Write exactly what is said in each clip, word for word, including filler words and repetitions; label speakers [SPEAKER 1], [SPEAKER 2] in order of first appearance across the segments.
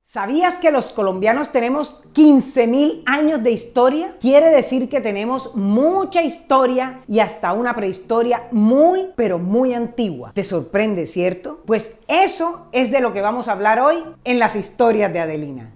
[SPEAKER 1] ¿Sabías que los colombianos tenemos quince mil años de historia? Quiere decir que tenemos mucha historia y hasta una prehistoria muy, pero muy antigua. ¿Te sorprende, cierto? Pues eso es de lo que vamos a hablar hoy en las historias de Adelina.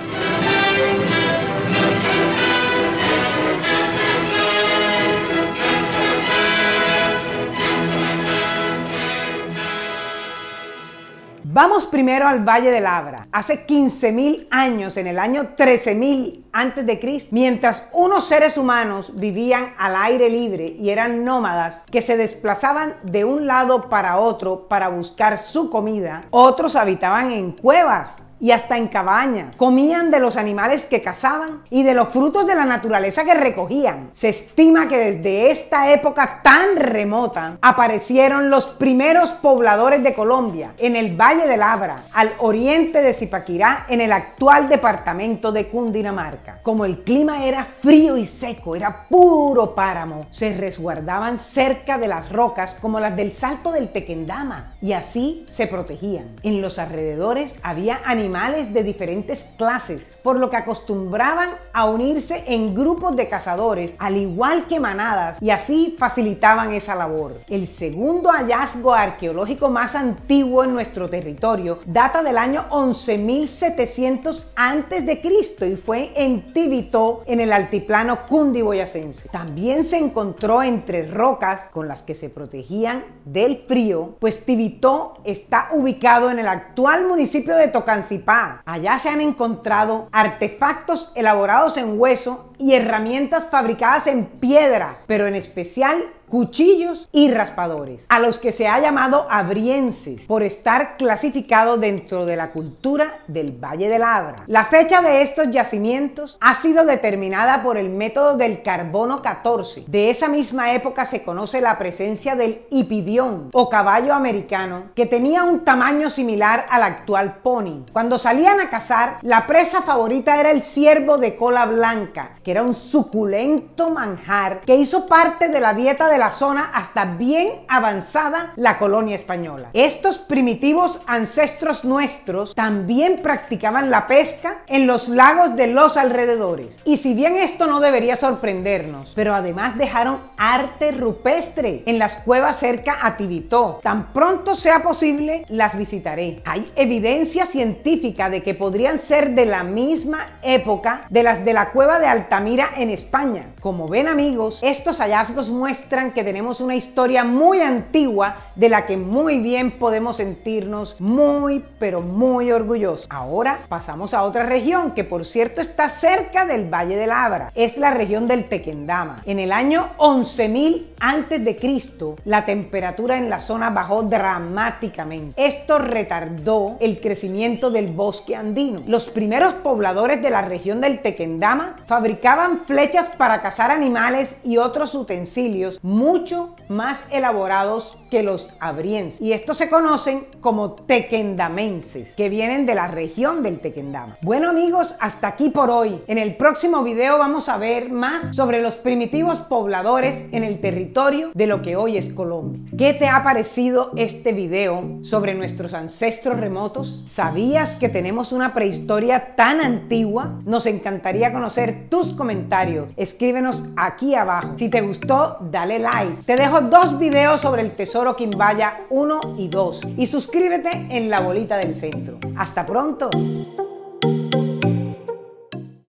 [SPEAKER 1] Vamos primero al Valle del Abra. Hace quince mil años, en el año trece mil antes de Cristo, mientras unos seres humanos vivían al aire libre y eran nómadas que se desplazaban de un lado para otro para buscar su comida, otros habitaban en cuevas y hasta en cabañas. Comían de los animales que cazaban y de los frutos de la naturaleza que recogían. Se estima que desde esta época tan remota aparecieron los primeros pobladores de Colombia en el Valle del Abra, al oriente de Zipaquirá, en el actual departamento de Cundinamarca. Como el clima era frío y seco, era puro páramo, se resguardaban cerca de las rocas como las del Salto del Tequendama y así se protegían. En los alrededores había animales de diferentes clases, por lo que acostumbraban a unirse en grupos de cazadores, al igual que manadas, y así facilitaban esa labor. El segundo hallazgo arqueológico más antiguo en nuestro territorio data del año once mil setecientos antes de Cristo y fue en Tibitó, en el altiplano cundiboyacense. También se encontró entre rocas con las que se protegían del frío, pues Tibitó está ubicado en el actual municipio de Tocancipá. Allá se han encontrado artefactos elaborados en hueso y herramientas fabricadas en piedra, pero en especial cuchillos y raspadores, a los que se ha llamado abrienses por estar clasificados dentro de la cultura del Valle del Abra. La fecha de estos yacimientos ha sido determinada por el método del carbono catorce. De esa misma época se conoce la presencia del hipidión o caballo americano, que tenía un tamaño similar al actual pony. Cuando salían a cazar, la presa favorita era el ciervo de cola blanca, que era un suculento manjar que hizo parte de la dieta de la zona hasta bien avanzada la colonia española. Estos primitivos ancestros nuestros también practicaban la pesca en los lagos de los alrededores. Y si bien esto no debería sorprendernos, pero además dejaron arte rupestre en las cuevas cerca a Tibitó. Tan pronto sea posible, las visitaré. Hay evidencia científica de que podrían ser de la misma época de las de la cueva de Altamira en España. Como ven, amigos, estos hallazgos muestran que tenemos una historia muy antigua de la que muy bien podemos sentirnos muy pero muy orgullosos. Ahora pasamos a otra región que, por cierto, está cerca del Valle del Abra. Es la región del Tequendama. En el año once mil antes de Cristo, la temperatura en la zona bajó dramáticamente. Esto retardó el crecimiento del bosque andino. Los primeros pobladores de la región del Tequendama fabricaban flechas para cazar animales y otros utensilios mucho más elaborados que los abrienses, y estos se conocen como tequendamenses, que vienen de la región del Tequendama. Bueno, amigos, hasta aquí por hoy. En el próximo video vamos a ver más sobre los primitivos pobladores en el territorio de lo que hoy es Colombia. ¿Qué te ha parecido este video sobre nuestros ancestros remotos? ¿Sabías que tenemos una prehistoria tan antigua? Nos encantaría conocer tus comentarios. Escríbenos aquí abajo. Si te gustó, dale like. Te dejo dos videos sobre el tesoro Quimbaya uno y dos y suscríbete en la bolita del centro. ¡Hasta pronto!